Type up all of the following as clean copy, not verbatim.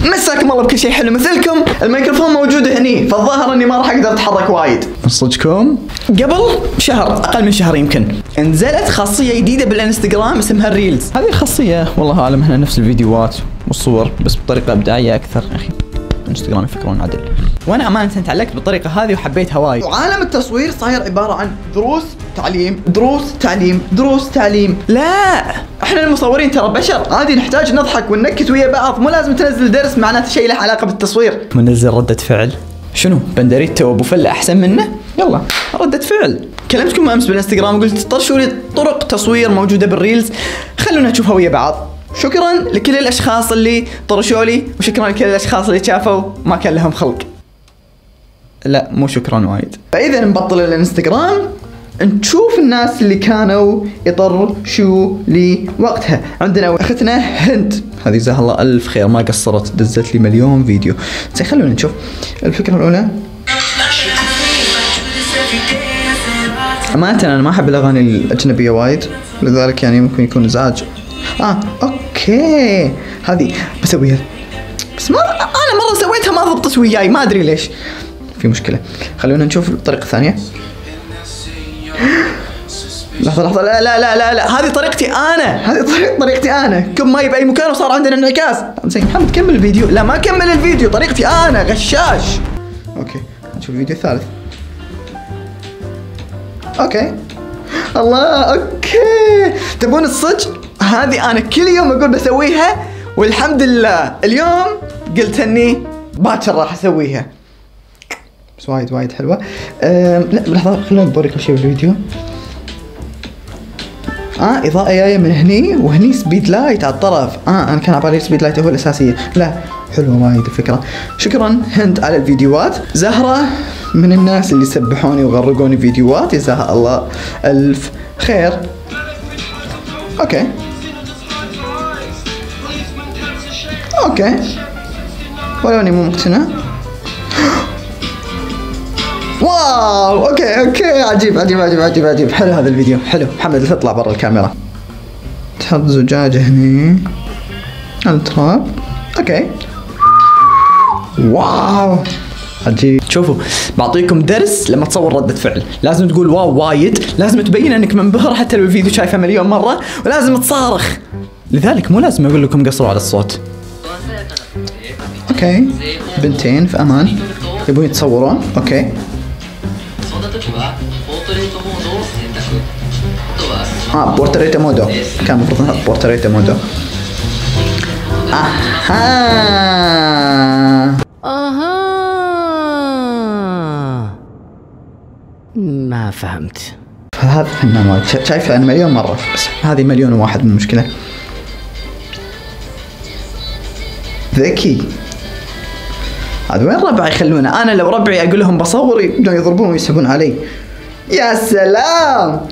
مساكم الله بكل شيء حلو مثلكم. الميكروفون موجود هني، فالظاهر اني ما راح اقدر اتحرك وايد. صدقكم قبل شهر، اقل من شهر يمكن، نزلت خاصيه جديده بالانستغرام اسمها الريلز. هذه الخاصيه والله اعلم هنا نفس الفيديوهات والصور بس بطريقه ابداعيه اكثر. يا اخي انستغرام يفكرون عدل. وانا امانه تعلقت بالطريقه هذه وحبيتها وايد. وعالم التصوير صاير عباره عن دروس تعليم، دروس تعليم، دروس تعليم. لا احنا المصورين ترى بشر، عادي نحتاج نضحك وننكت ويا بعض، مو لازم تنزل درس معناته شيء له علاقه بالتصوير. منزل ردة فعل شنو؟ بندريتا وابو فله احسن منه؟ يلا ردة فعل. كلمتكم امس بالانستغرام وقلت طرشوا لي طرق تصوير موجوده بالريلز، خلونا نشوفها ويا بعض. شكرا لكل الاشخاص اللي طرشوا لي، وشكرا لكل الاشخاص اللي شافوا ما كان لهم خلق. لا مو شكرا وايد. فاذا نبطل الانستغرام نشوف الناس اللي كانوا يطرشوا لي وقتها. عندنا اختنا هند، هذه جزاها الله الف خير ما قصرت، دزت لي مليون فيديو. زين خلونا نشوف. الفكره الاولى، أمانة أنا ما أحب الأغاني الأجنبية وايد، لذلك يعني ممكن يكون إزعاج. أوكي هذه بسويها، بس ما أنا مرة سويتها ما ضبطت وياي، ما أدري ليش. في مشكلة. خلونا نشوف الطريقة الثانية. لحظة لا لا لا لا لا، هذه طريقتي أنا، هذه طريقتي أنا. كب ماي بأي مكان وصار عندنا انعكاس. زين محمد كمل الفيديو. لا ما كمل الفيديو، طريقتي أنا غشاش. أوكي نشوف الفيديو الثالث. اوكي الله اوكي. تبون الصدق؟ هذه انا كل يوم اقول بسويها، والحمد لله اليوم قلت اني باكر راح اسويها، بس وايد حلوه. لا لحظه خلونا بوريكم شيء بالفيديو. اضاءه جايه من هني، وهني سبيد لايت على الطرف. انا كان على بالي سبيد لايت هو الاساسيه. لا حلوه وايد الفكره. شكرا هند على الفيديوهات. زهره من الناس اللي سبحوني وغرقوني فيديوهات، جزاها الله الف خير. اوكي ولو اني مو مقتنع. واو اوكي عجيب. حلو هذا الفيديو، حلو. محمد تطلع برا الكاميرا، تحط زجاجة هني على التراب. اوكي واو عجيب. شوفوا بعطيكم درس لما تصور ردة فعل، لازم تقول واو وايد، لازم تبين انك منبهر حتى لو الفيديو شايفه مليون مرة، ولازم تصارخ. لذلك مو لازم اقول لكم قصروا على الصوت. اوكي بنتين في امان يبون يتصورون. اوكي بورتريتا مودو، كان المفروض نحط بورتريتا مودو. ما فهمت. هذا فنان وايد، شايفه انا مليون مرة، بس هذه مليون وواحد من المشكلة. ذكي. عاد وين ربعي يخلونه؟ انا لو ربعي اقول لهم بصور يبدون يضربون ويسحبون علي. يا سلام.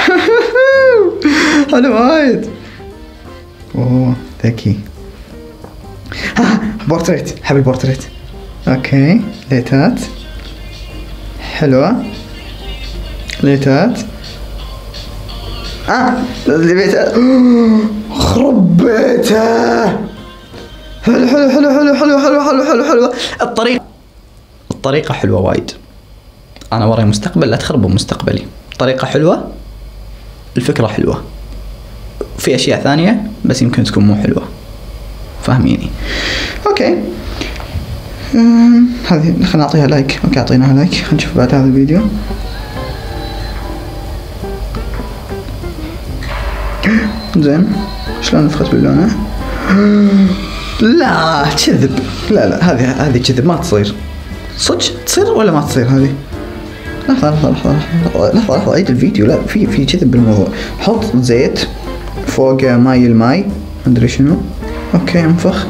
حلو وايد. اوه ذكي. بورتريت، حبي بورتريت. اوكي ليتات حلوة، ليتات. ليتات. خرب بيته. حلو. الطريقة حلوة وايد. أنا وراي مستقبل، لا تخربوا مستقبلي. الطريقة حلوة، الفكرة حلوة، في أشياء ثانية بس يمكن تكون مو حلوة، فاهميني؟ أوكي هذه خلينا نعطيها لايك. أوكي أعطيناها لايك. خلينا نشوف بعد هذا الفيديو. زين شلون نفخت باللونة؟ لا كذب، لا هذه كذب، ما تصير. صدق تصير ولا ما تصير هذه؟ لحظة عيد الفيديو. لا في كذب بالموضوع. حط زيت فوق الماي مدري شنو. اوكي انفخ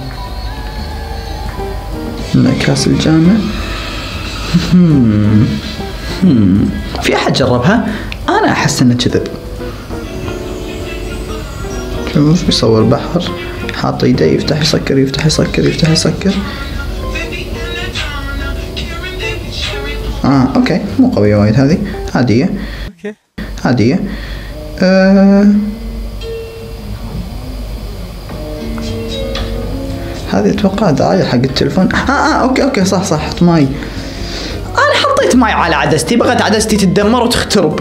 انعكاس الجامع. في احد جربها؟ انا احس انه كذب. شوف يصور بحر، حاط يده يفتح يسكر. اوكي مو قوية وايد هذه، عادية. هذه اتوقع دعاية حق التلفون. اوكي صح حط ماي. انا حطيت ماي على عدستي، بغيت عدستي تتدمر وتخترب.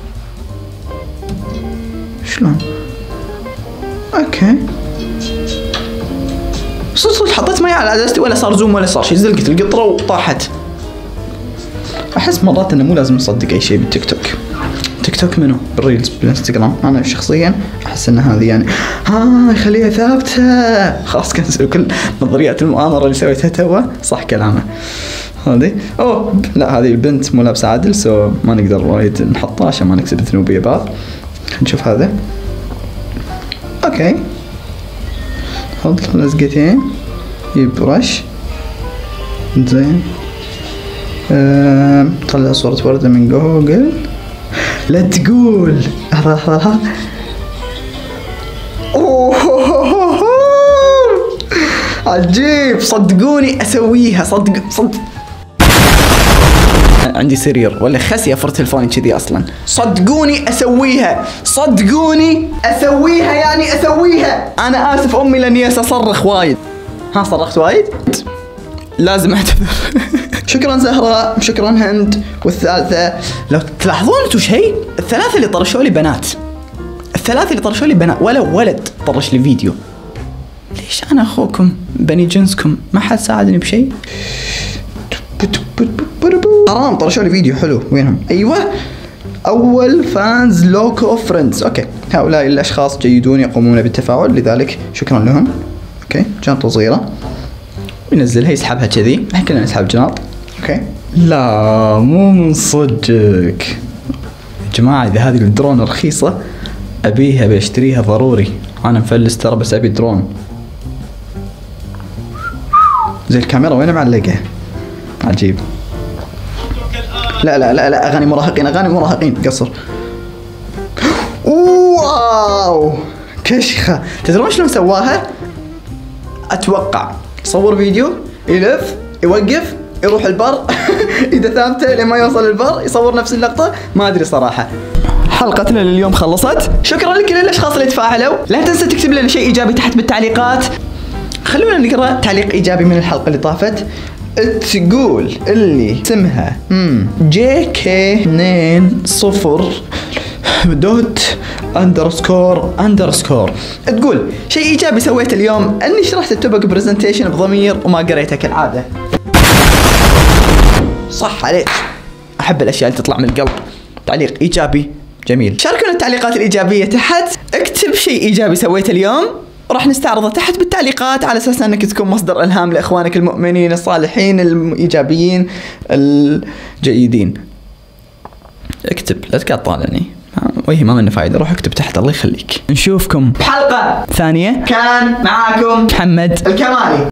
شلون؟ اوكي صدق حطيت ماي على عدستي ولا صار زوم ولا صار شيء، زلقت القطرة وطاحت. احس مرات انه مو لازم نصدق اي شيء بالتيك توك. تيك توك منو؟ بالريلز بالانستغرام. انا شخصيا احس ان هذه يعني يخليها ثابته. خلاص كنسل كل نظريات المؤامره اللي سويتها توا. صح كلامه. هذه لا هذه البنت مو لابسه عدل، سو ما نقدر وايد نحطها عشان ما نكسب ذنوبيه بعض. نشوف هذا. اوكي حط لزقتين، جيب برش زين. طلع صورة وردة من جوجل. لا تقول عجيب. صدقوني اسويها. صدق عندي سرير ولا خسي افر تلفوني كذي اصلا. صدقوني اسويها. يعني اسويها. انا اسف امي لاني اصرخ وايد. صرخت وايد. لازم اعتذر. شكرا زهراء، شكرا هند. والثالثة لو تلاحظون انتم شيء، الثلاثة اللي طرشوا لي بنات. ولا ولد طرش لي فيديو. ليش انا اخوكم بني جنسكم ما حد ساعدني بشيء؟ حرام طرشوا لي فيديو حلو. وينهم؟ ايوه اول فانز لوكو فريندز. اوكي هؤلاء الاشخاص جيدون يقومون بالتفاعل، لذلك شكرا لهم. اوكي جنطة صغيرة ينزلها يسحبها كذي. الحين كلنا نسحب جناط. اوكي لا مو من صدقك يا جماعة. اذا هذه الدرون رخيصة ابيها، بشتريها ضروري. انا مفلس ترى بس ابي درون. زي الكاميرا وين معلقة؟ عجيب. لا اغاني مراهقين قصر. واو كشخة. تدرون شلون سواها؟ اتوقع صور فيديو، يلف يوقف يروح البر اذا ثابته لما يوصل البر يصور نفس اللقطة. ما ادري صراحة. حلقتنا لليوم خلصت. شكرا لكل الاشخاص اللي تفاعلوا. لا تنسى تكتب لنا شيء ايجابي تحت بالتعليقات. خلونا نقرا تعليق ايجابي من الحلقة اللي طافت. تقول اللي اسمها JK20.__ تقول شيء ايجابي سويته اليوم اني شرحت التوبك برزنتيشن بضمير وما قريته كالعاده. صح عليك. احب الاشياء اللي تطلع من القلب. تعليق ايجابي جميل. شاركونا التعليقات الايجابيه تحت. اكتب شيء ايجابي سويته اليوم راح نستعرضه تحت بالتعليقات على اساس انك تكون مصدر الهام لاخوانك المؤمنين الصالحين الايجابيين الجيدين. اكتب لا تقاطعني. وهي ما منه فايده. روح اكتب تحت. الله يخليك. نشوفكم بحلقه ثانيه. كان معاكم محمد الكمالي.